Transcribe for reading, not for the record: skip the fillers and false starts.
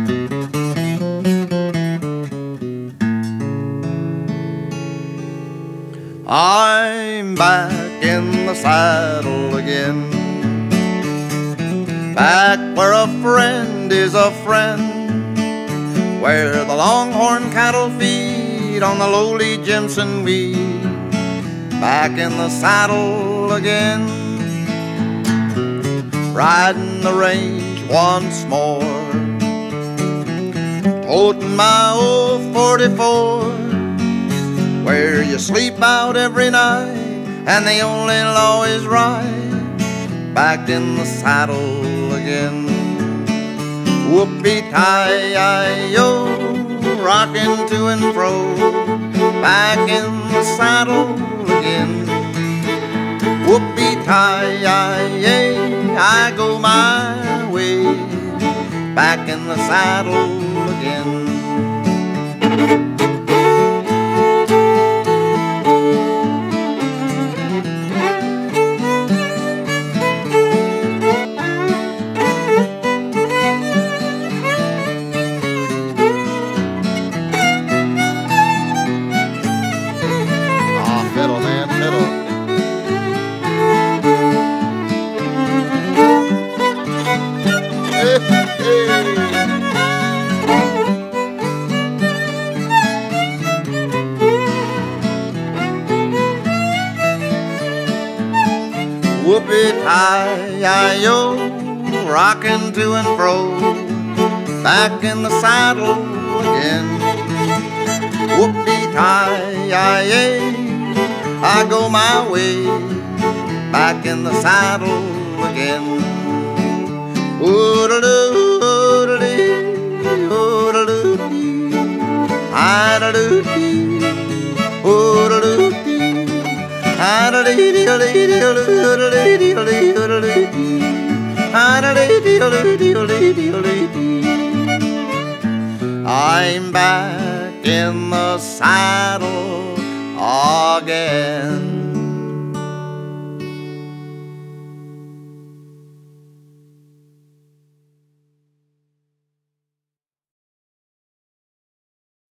I'm back in the saddle again, back where a friend is a friend, where the longhorn cattle feed on the lowly Jimson weed. Back in the saddle again, riding the range once more, toting my old 44, where you sleep out every night and the only law is right. Back in the saddle again, whoopee-tie-yi-yo, rocking to and fro. Back in the saddle again, whoopee-tie-yi-yay, I go my way. Back in the saddle again. Fiddle, man, fiddle. Hey, hey. Whoopee-tie-yi-yo, rocking to and fro. Back in the saddle again. Whoopee-tie-yi-yay, I go my way. Back in the saddle again. Oodaloo, oodaloo, oodaloo, idaloo, oodaloo, I'm back in the saddle again.